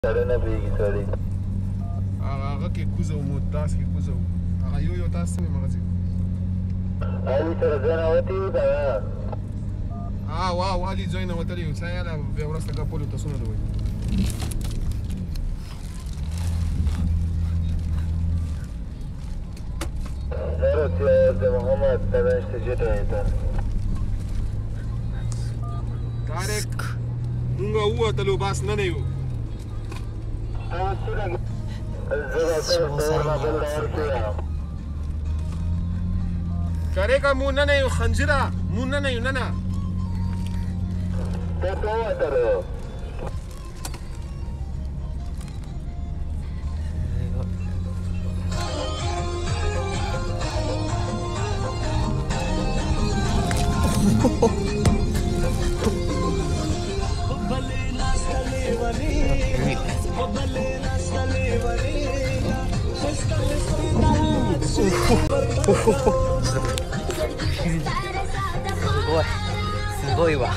Aga ke kuza umutas ke kuza. Aga yo tas ni magazi. Ali terjana wati udah. Wow, Ali join na watali. Saya la veurasta ka polo tasuna do. Narot ya Muhammad tabash tejeta itu. Tarek unga uwa talo bas na nayo. Kareka muna na yung khanjira, muna na yung nana. すごいわ。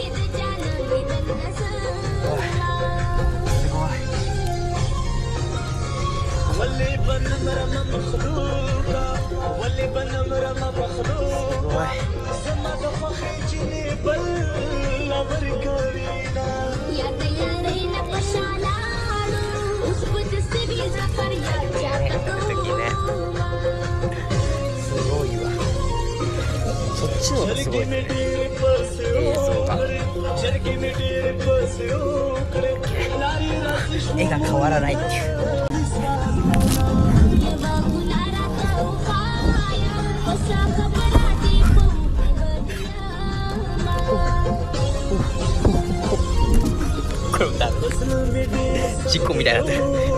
そっちの方がすごいね。映像が絵が変わらないっていう。これ歌う事故みたいになってる。